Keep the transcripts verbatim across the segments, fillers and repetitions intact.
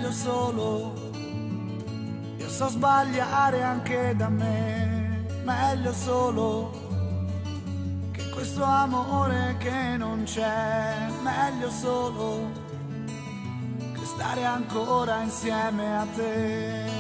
meglio solo. Io so sbagliare anche da me, meglio solo che questo amore che non c'è, meglio solo che stare ancora insieme a te.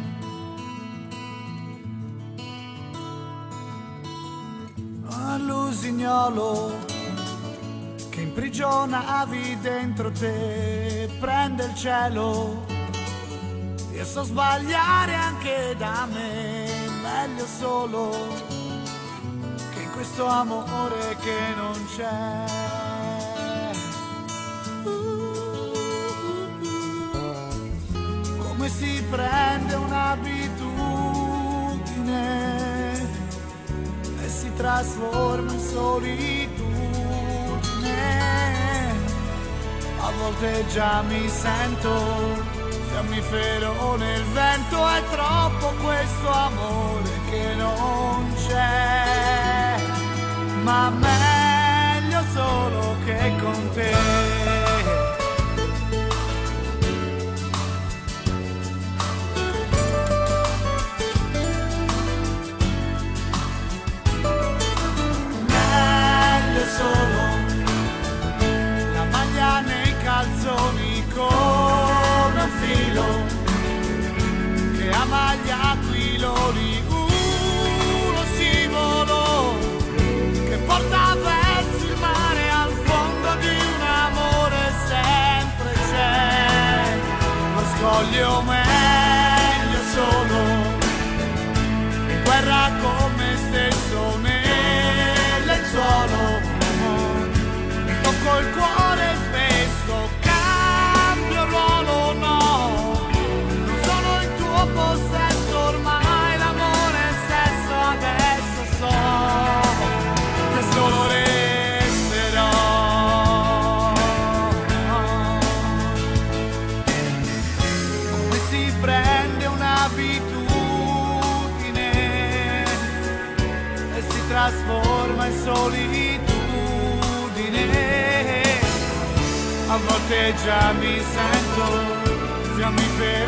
L'usignolo che imprigionavi dentro te prende il cielo. Io so sbagliare anche da me, meglio solo che in questo amore che non c'è. Come si prende un'abitudine e si trasforma in solitudine. A volte già mi sento fiammifero nel vento, è troppo questo amore che non c'è, ma meglio solo che con te. Solo la maglia nei calzoni con un filo che ammaglia aquiloni, uno scivolo che porta verso il mare, al fondo di un amore sempre c'è lo scoglio, meglio solo in guerra con me stesso nel lenzuolo. Tocco il cuore spesso, cambio ruolo, no, non sono in tuo possesso, ormai l'amore è sesso, adesso so che solo resterò. Come si prende un'abitudine e si trasforma in solitudine. A volte già mi sento fiammifero